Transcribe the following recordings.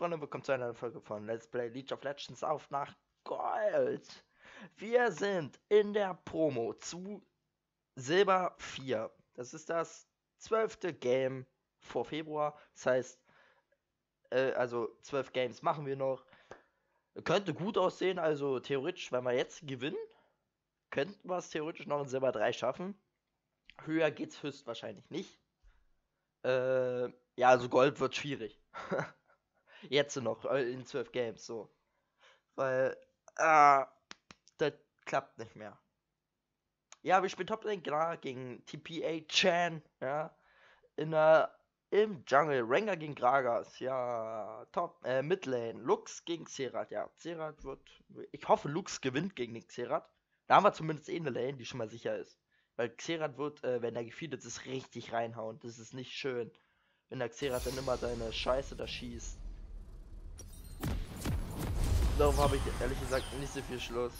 Freunde, willkommen zu einer Folge von Let's Play League of Legends auf nach Gold. Wir sind in der Promo zu Silber 4. Das ist das 12. Game vor Februar. Das heißt, also 12 Games machen wir noch. Könnte gut aussehen, also theoretisch, wenn wir jetzt gewinnen, könnten wir es theoretisch noch in Silber 3 schaffen. Höher geht's höchstwahrscheinlich nicht. Ja, also Gold wird schwierig. Jetzt noch, in 12 Games, so. Weil, das klappt nicht mehr. Ja, wir spielen Top-Lane, klar, gegen TPA Chan, ja. Im Jungle, Rengar gegen Gragas, ja. Midlane, Lux gegen Xerath, ja. Xerath wird, ich hoffe, Lux gewinnt gegen den Xerath. Da haben wir zumindest eine Lane, die schon mal sicher ist. Weil Xerath wird, wenn er gefeedet ist, richtig reinhauen. Das ist nicht schön. Wenn der Xerath dann immer seine Scheiße da schießt. Darauf habe ich ehrlich gesagt nicht so viel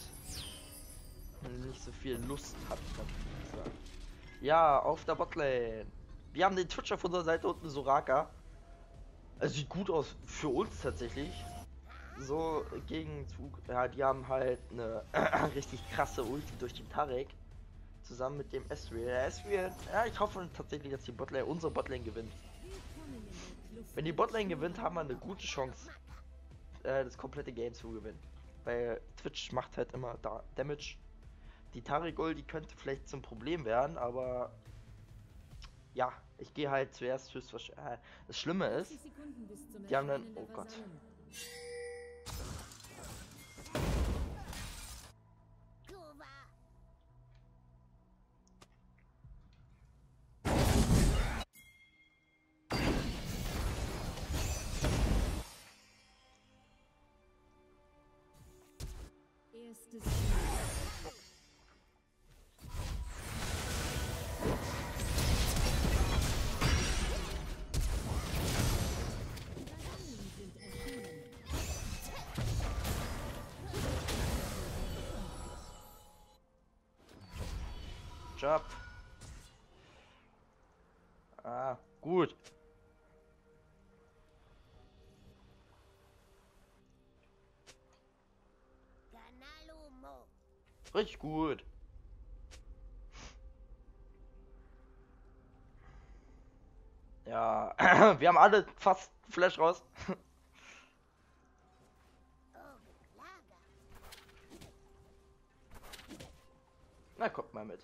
nicht so viel Lust, habe ich natürlich gesagt. Ja, auf der Botlane. Wir haben den Twitch auf unserer Seite unten, Soraka. Es sieht gut aus für uns tatsächlich. So Gegenzug. Ja, die haben halt eine richtig krasse Ulti durch den Tarek. Zusammen mit dem Ezreal. Der Ezreal, ja, ich hoffe tatsächlich, dass die Botlane, unsere Botlane gewinnt. Wenn die Botlane gewinnt, haben wir eine gute Chance, das komplette Game zu gewinnen. Weil Twitch macht halt immer Damage. Die Tarek-Ult, die könnte vielleicht zum Problem werden, aber ja, ich gehe halt zuerst höchstwahrscheinlich. Das Schlimme ist, die haben dann, oh Gott. Job. Ah, gut. Richtig gut. Ja, wir haben alle fast Flash raus. Na, kommt mal mit.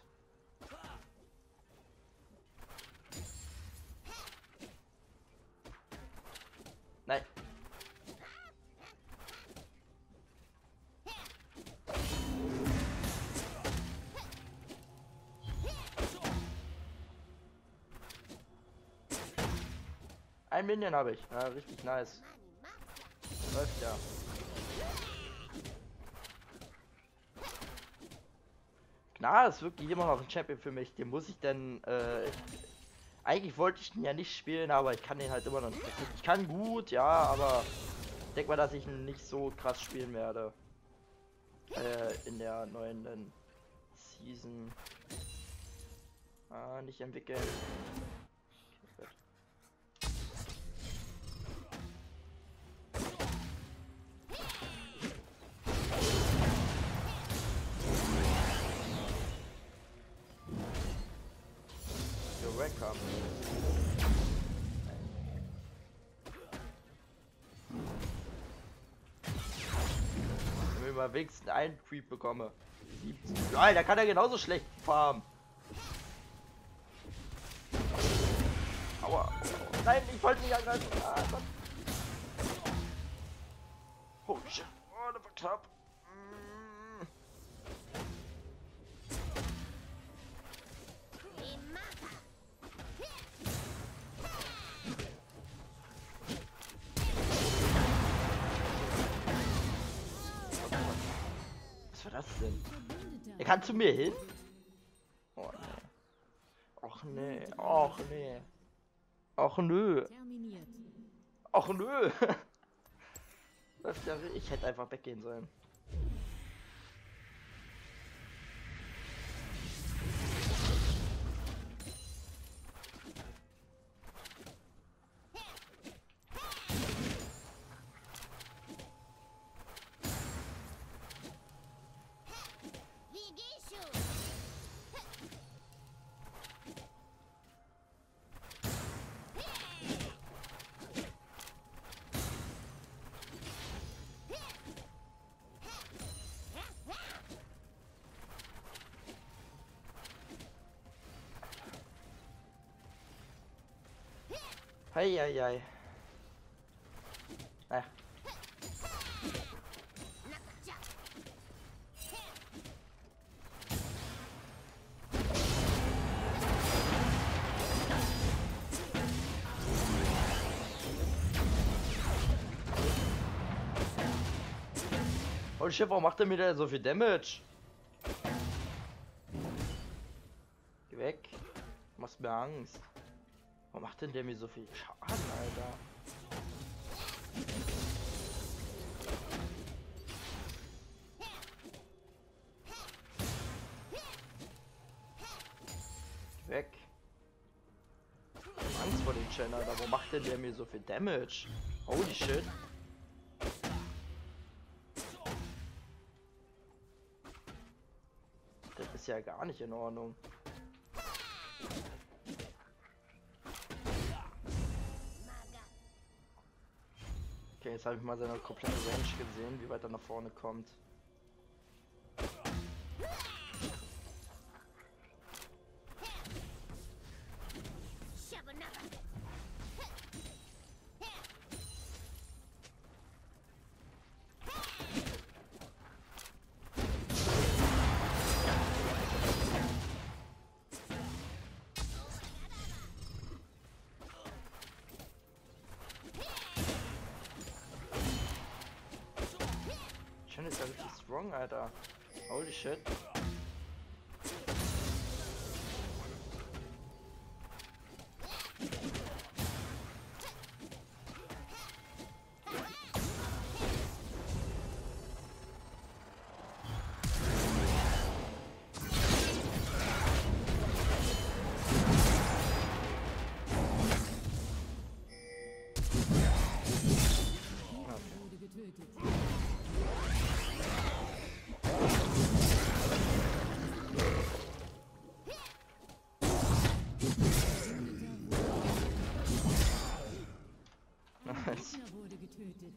Nein. Ein Minion habe ich. Ja, richtig nice. Läuft ja. Klar, ist wirklich immer noch ein Champion für mich. Den muss ich dann, eigentlich wollte ich ihn ja nicht spielen, aber ich kann den halt immer noch nicht. Ich kann gut, ja, aber ich denke mal, dass ich ihn nicht so krass spielen werde. In der neuen Season. Nicht entwickeln. Okay, You're welcome. Wenn ich mal wenigstens einen Creep bekomme. 17. Nein, da kann er genauso schlecht farmen. Aua. Nein, ich wollte nicht angreifen. Ah, Gott. Oh shit. Oh, der war knapp. Was war das denn? Er kann zu mir hin? Oh nee. Och nee. Och nee. Och nö. Och nö. Ich hätte einfach weggehen sollen. Heieiei. Ah. Oh shit, warum macht er mir da so viel Damage? Geh weg. Du machst mir Angst. Warum macht denn der mir so viel Schaden, Alter? Geh weg. Ich hab Angst vor dem Chen, Alter. Warum macht denn der mir so viel Damage? Holy shit. Das ist ja gar nicht in Ordnung. Okay, jetzt habe ich mal seine komplette Range gesehen, wie weit er nach vorne kommt. Chen ist ja richtig strong, Alter. Holy shit. Wurde getötet.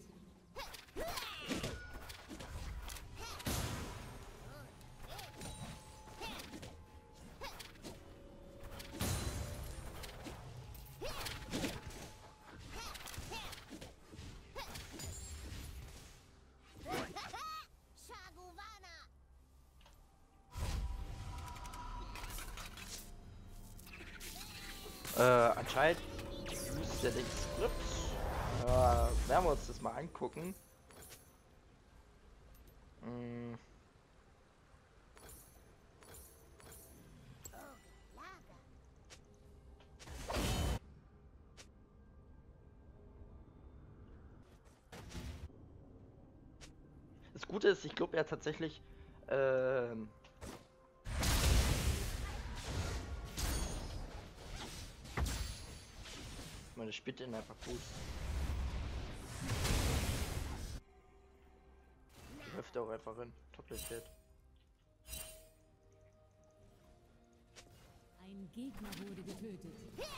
Anscheinend ist der Skript. Werden wir uns das mal angucken. Das Gute ist, ich glaube ja tatsächlich, meine Spitte in einfach gut. Die läuft auch einfach in Top-Late. Ein Gegner wurde getötet.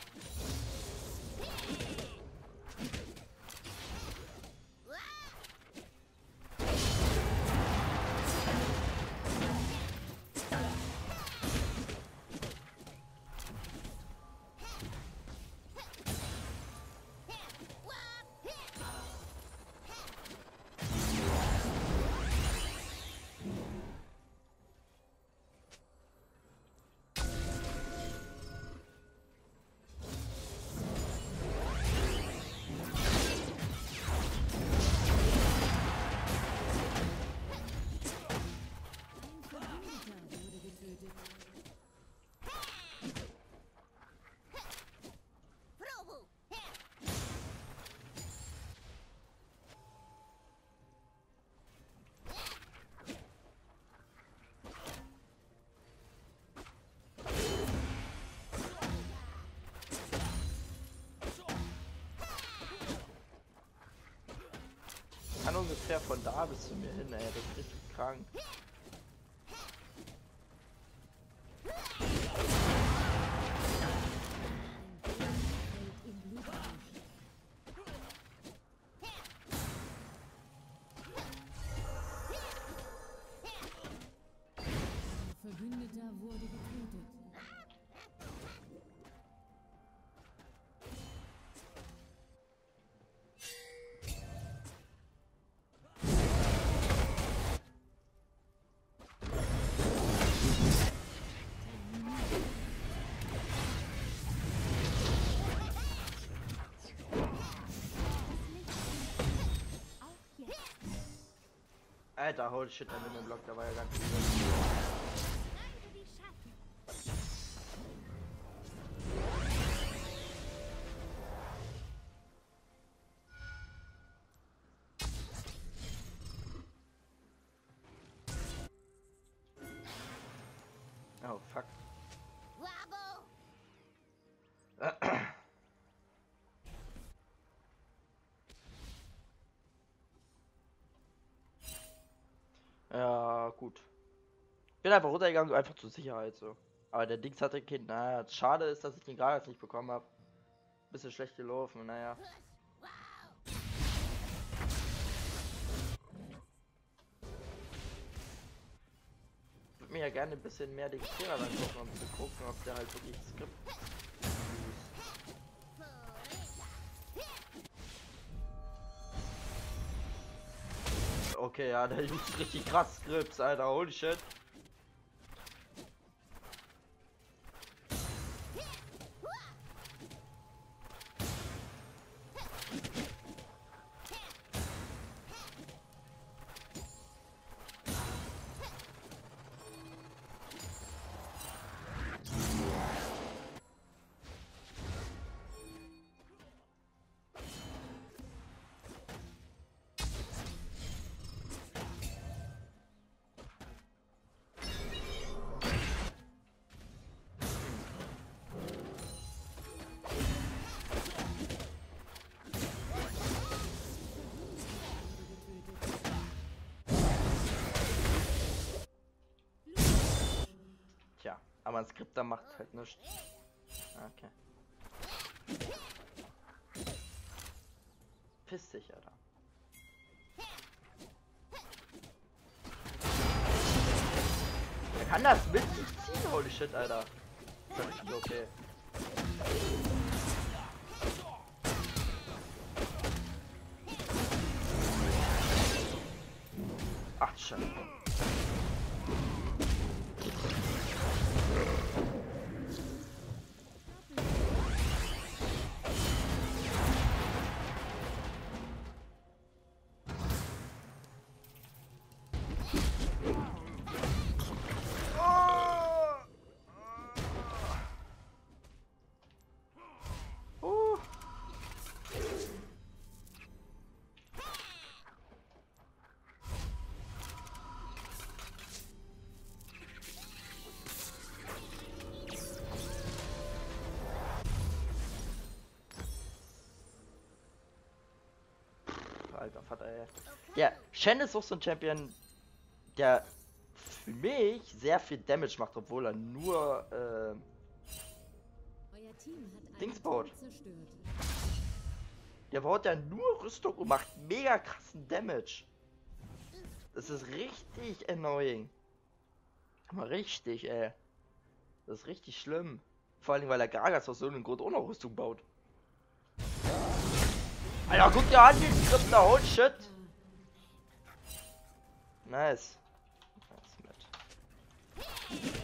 Kann ungefähr von da bis zu mir hin, ey, das ist richtig krank. Verbündeter wurde getötet. Alter, holy shit, der Minion-Block, der war ja ganz übel. Oh, fuck. Ja, gut. Bin einfach runtergegangen, einfach zur Sicherheit so. Aber der Dings hatte Kind, naja, schade ist, dass ich den gerade nicht bekommen habe. Bisschen schlecht gelaufen, naja. Würde mir ja gerne ein bisschen mehr den Lehrer dann gucken, um zu gucken, ob der halt wirklich Skript. Okay, ja, der ist richtig krass Skripts, Alter, holy shit. Tja, aber ein Skripter macht halt nichts. Okay. Piss dich, Alter. Er kann das mit sich ziehen, holy shit, Alter. Das ist richtig okay. Ach, Scheiße. Alter Vater, ey. Ja, Shen ist auch so ein Champion, der für mich sehr viel Damage macht, obwohl er nur Euer Team hat Dings einen baut. Turm zerstört. Der baut ja nur Rüstung und macht mega krassen Damage. Das ist richtig annoying. Aber richtig, ey. Das ist richtig schlimm. Vor allem, weil er Gragas aus so einem Grund auch noch Rüstung baut. Alter, guck dir an, den Skript da, holy shit. Nice. Nice mit.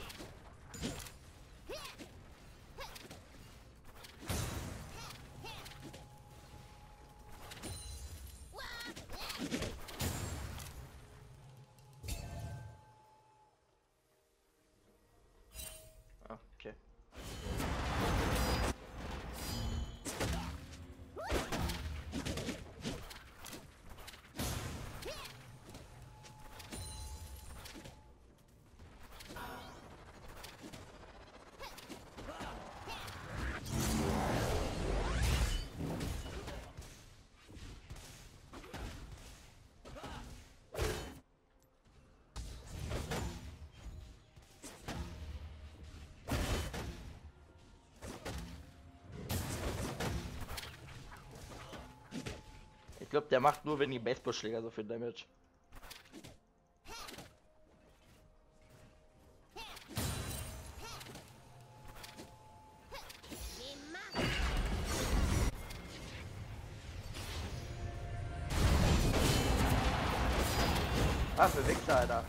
Okay. Ich glaube, der macht nur wegen dem Baseballschläger so viel Damage. Was für Wichser, Alter.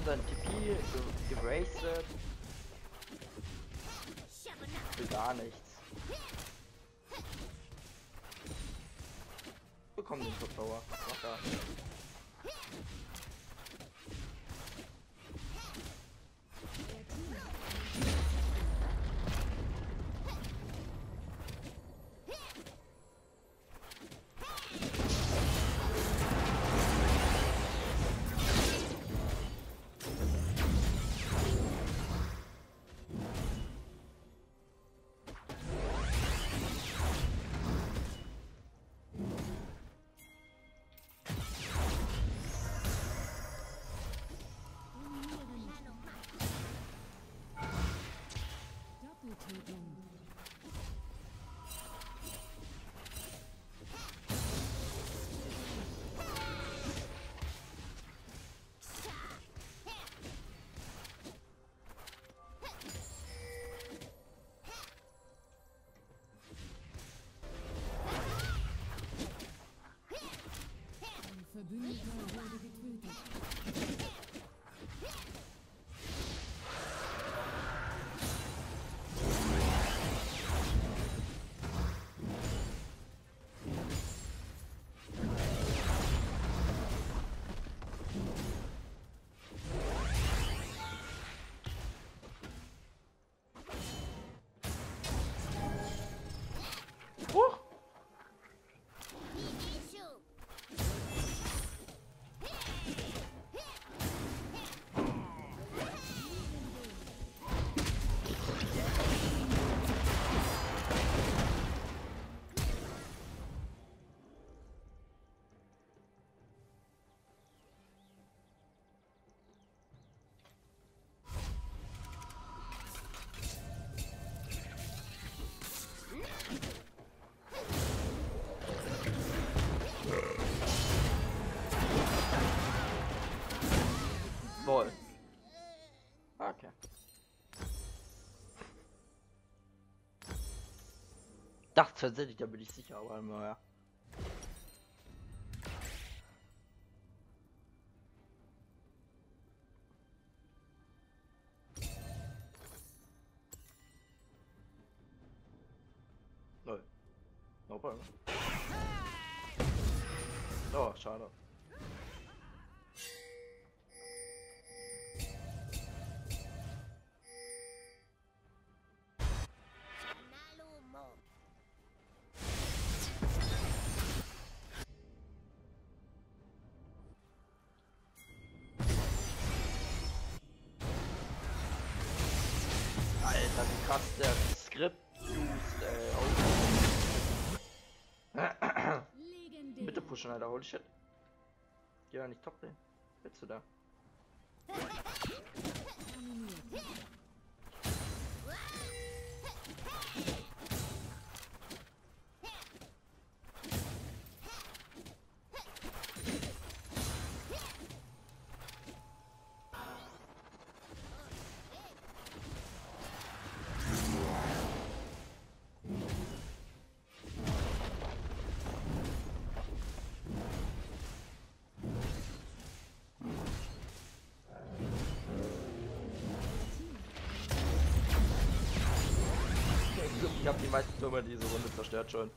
sein TP gewastet. Für gar nichts. Bekommen den Top Tower. Locker. Verbündeter wurde getötet. Voll. Okay. Dachte tatsächlich, da bin ich sicher, aber naja. Null. No problem. Oh, schade. Alter, wie krass der Skript used, ey. Legendär. Bitte pushen, Alter, holy shit. Geh ja nicht top lane. Willst du da? Animiert. Ich habe die meisten Türme diese Runde zerstört schon.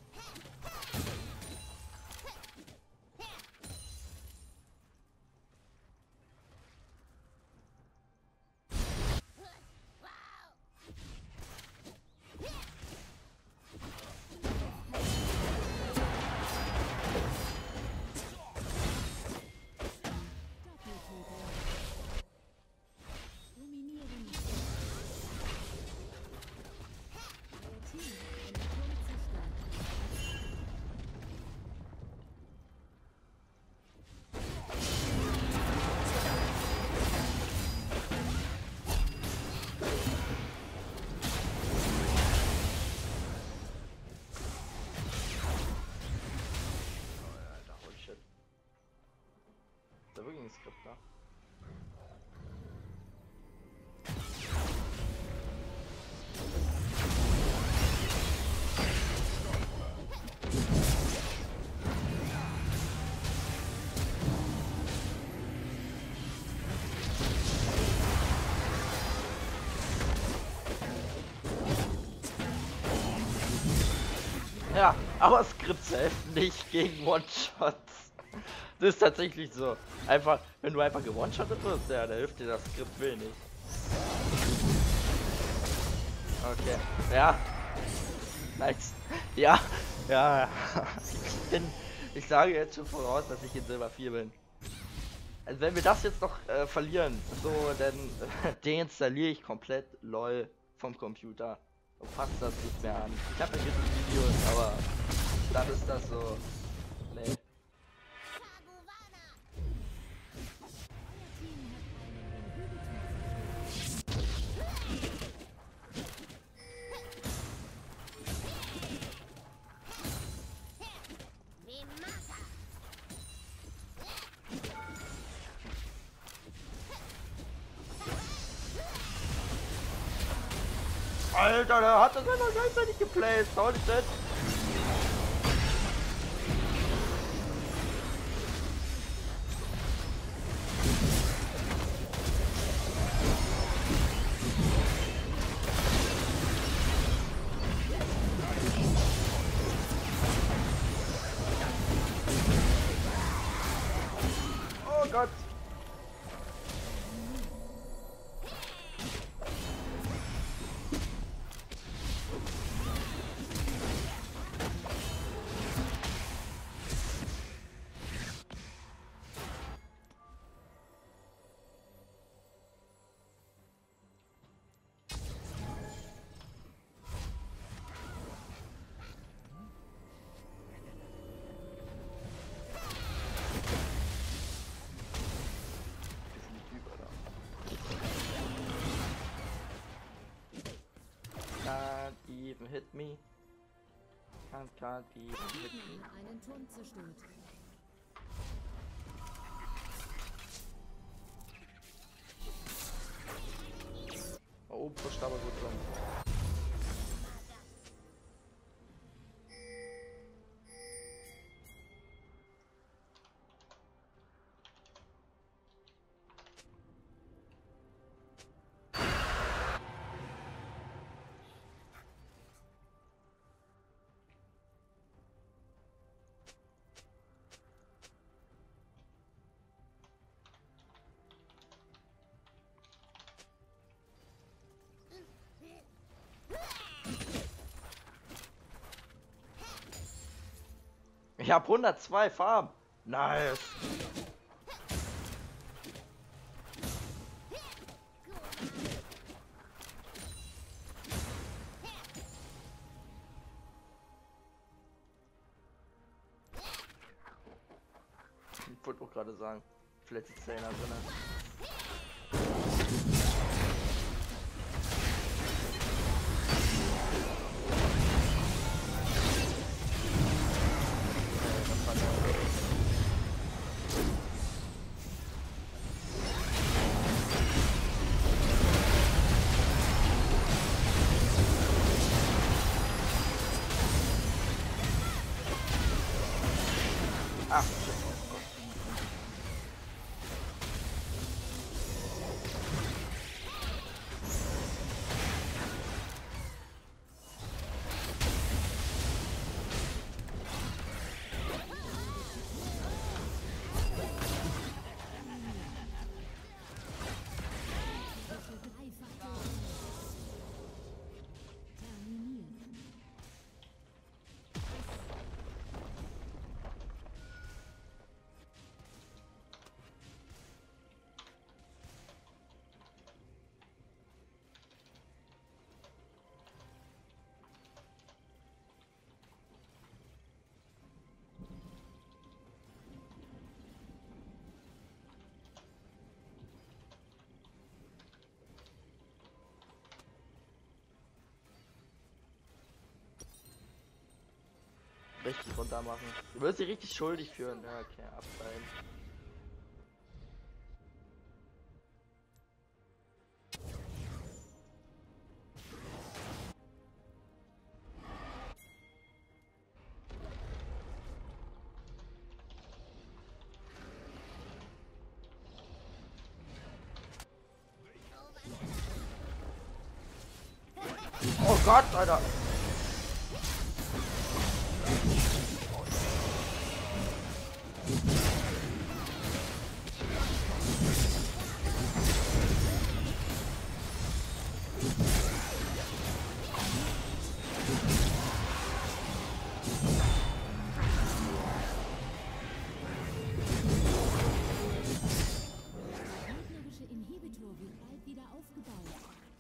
Ja, aber Skripts helfen nicht gegen One-Shots. Das ist tatsächlich so. Einfach, wenn du einfach gewone-shottet wirst, ja, da hilft dir das Skript wenig. Okay, ja. Nice. Ja, ja. Ich sage jetzt schon voraus, dass ich in Silber 4 bin. Also wenn wir das jetzt noch verlieren, so, dann deinstalliere ich komplett LOL vom Computer und fasse das nicht mehr an. Ich habe ja Videos, aber dann ist das so. Nee. Alter, der hat das ja noch gleichzeitig geplaced. Holy shit. Oh Gott. Can't even hit me. Can't even hit me. Gegner hat einen Turm zerstört. Oh, pusht aber gut dran. Ich hab 102 Farben. Nice. Ich wollte auch gerade sagen, vielleicht ist da einer drin. Ach, shit. Richtig runter machen. Du wirst dich richtig schuldig führen. Ja, okay, abfallen. Oh Gott, Alter. Gegnerische Inhibitor wird bald wieder aufgebaut.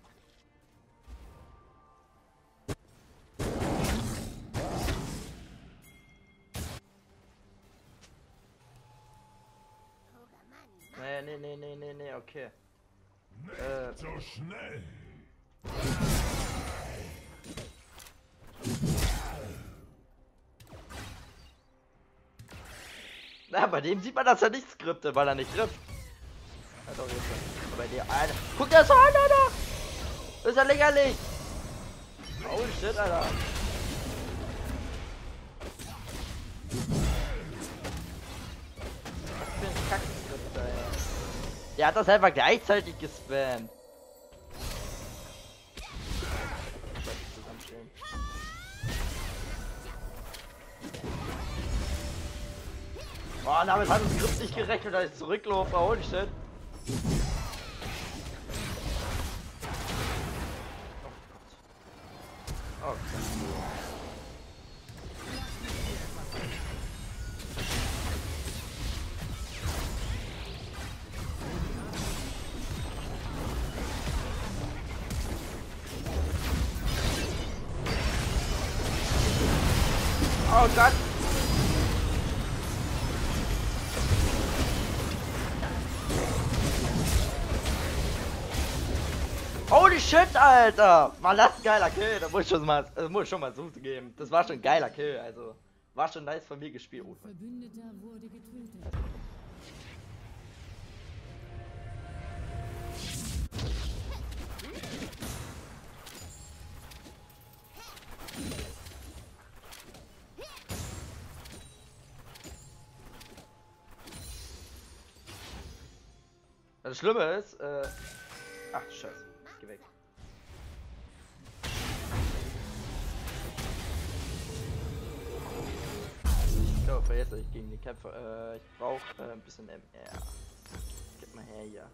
Nee, okay. So schnell. Na, bei dem sieht man, dass er nicht skriptet, weil er nicht trifft. Ja, doch, jetzt. Bei dir, Alter. Guck dir das an, Alter! Das ist ja lächerlich! Oh shit, Alter. Was für ein Kackskript, Alter. Der hat das einfach gleichzeitig gespammt. Oh, damit hat das Skript nicht gerechnet, dass ich zurücklaufe. Holy shit. Oh Gott. Oh Gott. Holy shit, Alter! War das ein geiler Kill? Da muss ich schon mal zugeben. Das war schon ein geiler Kill, also. War schon nice von mir gespielt. Oh, Verbündeter wurde getötet. das Schlimme ist, ach, scheiße. Geh weg. Ich glaube, vergesse ich gegen die Kämpfer. Ich brauche ein bisschen MR. Gib mal her hier.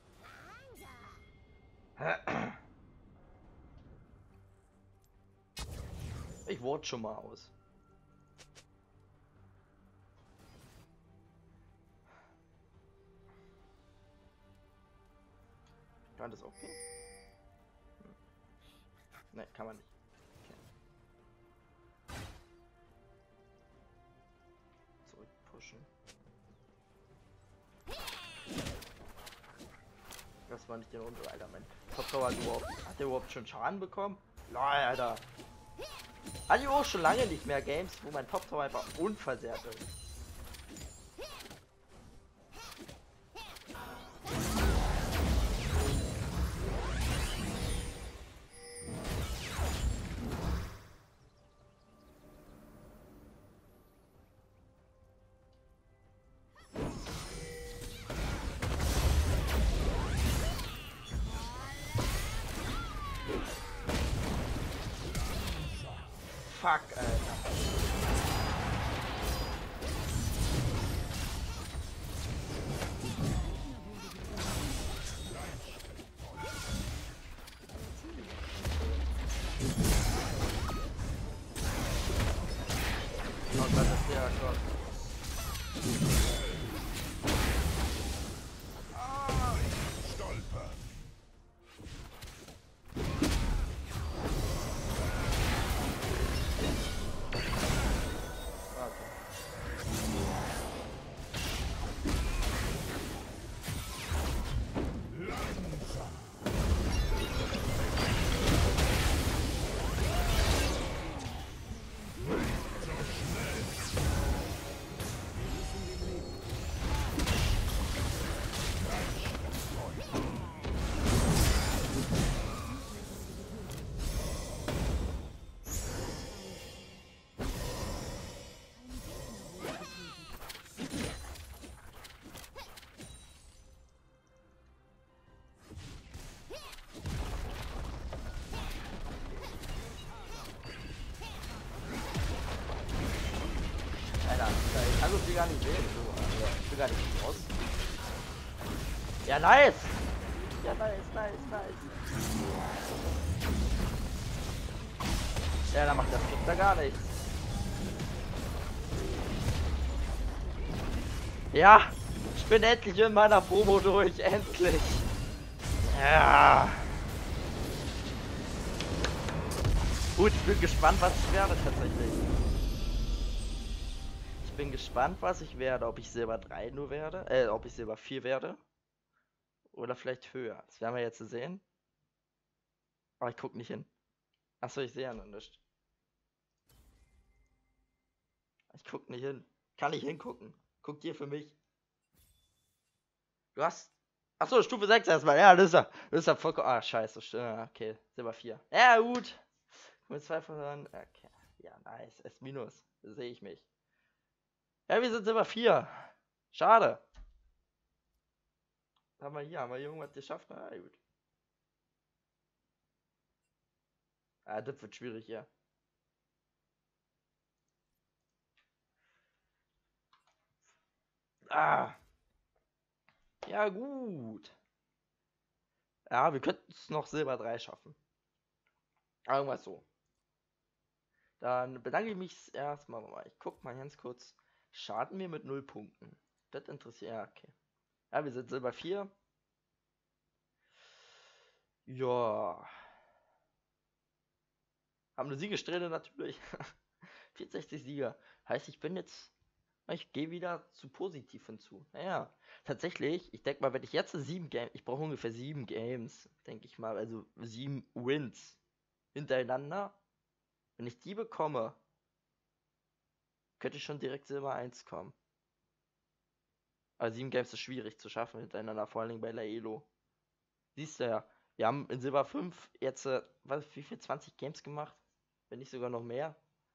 Ich wurde schon mal aus. Kann das auch gehen? Ne, kann man nicht. Okay. Zurückpushen. Das war nicht der Runde, Alter. Mein Top Tower hat der überhaupt schon Schaden bekommen? Lol, Alter. Hatte ich auch schon lange nicht mehr Games, wo mein Top Tower einfach unversehrt ist. Fuck, Alter. Oh Gott, das ist ja Gott. Stolper. gar nicht sehen. So, also, ich will gar nicht raus. Ja, nice! Ja, nice. Ja, da macht der Skript da gar nichts. Ja, ich bin endlich in meiner Promo durch. Endlich. Ja. Gut, ich bin gespannt, was ich werde tatsächlich. Ich bin gespannt, was ich werde. Ob ich Silber 3 nur werde. Ob ich Silber 4 werde. Oder vielleicht höher. Das werden wir jetzt sehen. Aber ich guck nicht hin. Achso, ich sehe ja noch nicht. Ich guck nicht hin. Kann nicht hingucken. Guck dir für mich. Du hast. Achso, Stufe 6 erstmal. Ja, das ist ja vollkommen. Ah, scheiße. Okay, Silber 4. Ja, gut. Mit 2 von. Okay. Ja, nice. S-. Da sehe ich mich. Ja, wir sind Silber 4. Schade. Haben wir hier irgendwas geschafft? Na gut. Ah, das wird schwierig hier. Ah. Ja, gut. Ja, wir könnten es noch Silber 3 schaffen. Irgendwas so. Dann bedanke ich mich erstmal mal. Ich guck mal ganz kurz. Schaden wir mit 0 Punkten. Das interessiert. Ja, okay. Ja, wir sind Silber 4. Ja. Haben eine Siegessträhne natürlich. 64 Sieger. Heißt, ich bin jetzt. Ich gehe wieder zu positiv hinzu. Naja, tatsächlich, ich denke mal, wenn ich jetzt 7 Games. Ich brauche ungefähr 7 Games, denke ich mal. Also 7 Wins hintereinander. Wenn ich die bekomme, könnte ich schon direkt Silber 1 kommen. Aber 7 Games ist schwierig zu schaffen hintereinander, vor allen Dingen bei La Elo. Siehst du ja, wir haben in Silber 5 jetzt, wie viel, 20 Games gemacht? Wenn nicht sogar noch mehr.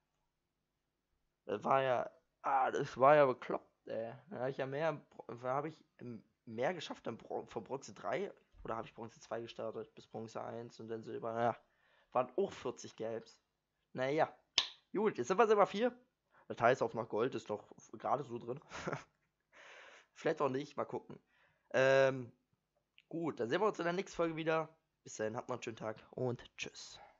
Das war ja, das war ja bekloppt, ey. Da habe ich ja mehr geschafft dann von Bronze 3, oder habe ich Bronze 2 gestartet, bis Bronze 1 und dann Silber, ja. Waren auch 40 Games. Naja, gut, jetzt sind wir Silber 4. Das heißt, auf nach Gold ist doch gerade so drin. Vielleicht auch nicht, mal gucken. Gut, dann sehen wir uns in der nächsten Folge wieder. Bis dahin, habt noch einen schönen Tag und tschüss.